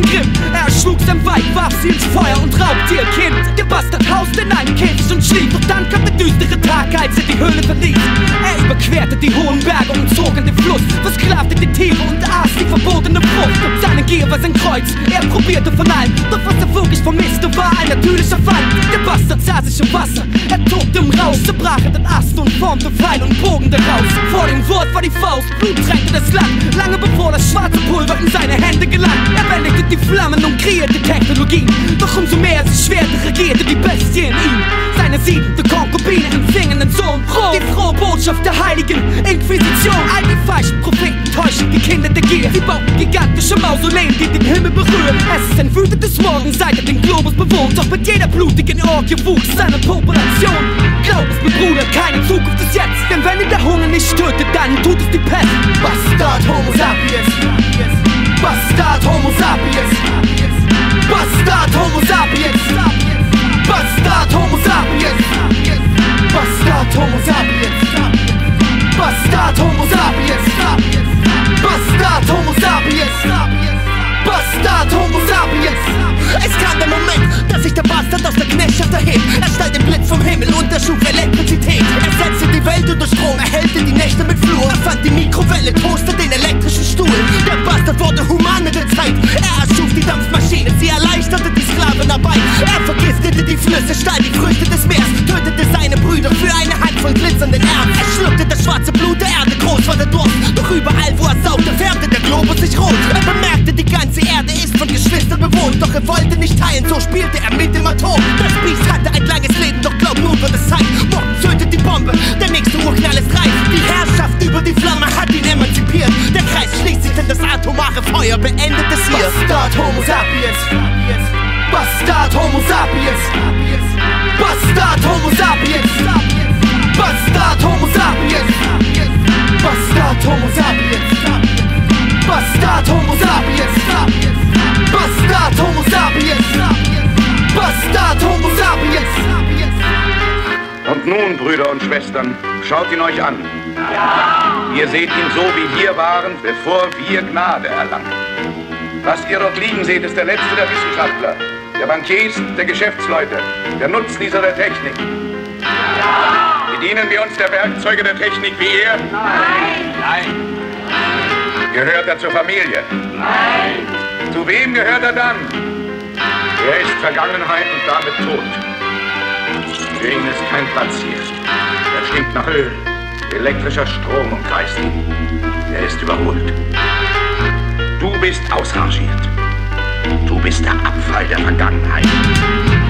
den Grimm. Er erschlug sein Weib, warf sie ins Feuer und raubte ihr Kind. Der Bastard hauste in einem Käfig und schlief. Doch dann kam der düstere Tag, als er die Höhle verließ. Er überquerte die hohen Berge und zog in den Fluss, versklavte die Tiere und aß die verbotene Frucht. Und seine Gier war sein Kreuz, er probierte von allem. Doch was er wirklich vermisste, war ein natürlicher Feind. Der Bastard sah sich im Wasser, er tobte im Rausch, zerbrach er den Ast und formte Pfeil und Bogen daraus. Vor dem Wort war die Faust, Blut tränkte das Land, lange bevor das schwarze Pulver in seine Hände gelangt. Er bändigte die Flammen und kreierte Technologie, doch umso mehr sie schwerte, regierte die Bestie in ihm. Seine 7. Konkubine empfing einen Sohn, die frohe Botschaft der heiligen Inquisition. All die falschen Propheten täuschen die Kinder der Gier. Sie bauten gigantische Mausoleen, die den Himmel berühren. Es ist ein wütendes Morgen, seit er den Globus bewohnt. Doch mit jeder blutigen Orgie wuchs seine Population. Glaub es mir, Bruder, keine Zukunft ist jetzt. Denn wenn ihn der Hunger nicht tötet, dann tut es die Pest. Bastard Homo sapiens, Bastard Homo sapiens, Bastard Homo sapiens, Bastard Homo sapiens, Bastard Homo sapiens, Bastard Homo sapiens, Bastard Homo sapiens, Bastard Homo sapiens. Es kam der Moment, dass sich der Bastard aus der Knechtschaft erhebt. Er stellt den Blitz vom Himmel und erschuf Elektrizität. Er setzte die Welt unter Strom, erhellte die Nächte mit Fluor. Er fand die Mikrowelle, toaste den elektrischen Stuhl. Der Bastard wurde human mit der Zeit. Er erschuf die Dampfmaschine, sie erleichterte die Sklavenarbeit. Er vergiftete die Flüsse, stahl die Früchte des Meers, tötete seine Brüder für eine Handvoll glitzernden Erden. Er schluckte das schwarze Blut der Erde, groß war der Durst. Doch überall, wo er saugte, färbte der Globus sich rot. Er bemerkte, die ganze Erde ist von Geschwistern bewohnt. Doch er wollte nicht teilen, so spielte er mit dem Atom. Das Biest hatte ein langes Leben, doch glaub, nun wird es Zeit. Morgen zündet die Bombe, der nächste Urknall ist reif. Die Herrschaft über die Flamme hat ihn emanzipiert. Der Kreis schließt sich, denn das atomare Feuer beendet es hier. Bastard Homo sapiens, Bastard Homo sapiens, Bastard Homo sapiens, Bastard Homo sapiens, Bastard Homo sapiens, Bastard Homo sapiens, Bastard Homo sapiens, Bastard Homo sapiens. Und nun, Brüder und Schwestern, schaut ihn euch an. Ihr seht ihn so, wie wir waren, bevor wir Gnade erlangten. Was ihr dort liegen seht, ist der letzte der Wissenschaftler, der Bankiers, der Geschäftsleute, der Nutznießer der Technik. Bedienen wir uns der Werkzeuge der Technik wie er? Nein! Nein. Gehört er zur Familie? Nein! Zu wem gehört er dann? Er ist Vergangenheit und damit tot. Für ihn ist kein Platz hier. Er stinkt nach Öl. Elektrischer Strom umkreist ihn. Er ist überholt. Du bist ausrangiert. Du bist der Abfall der Vergangenheit.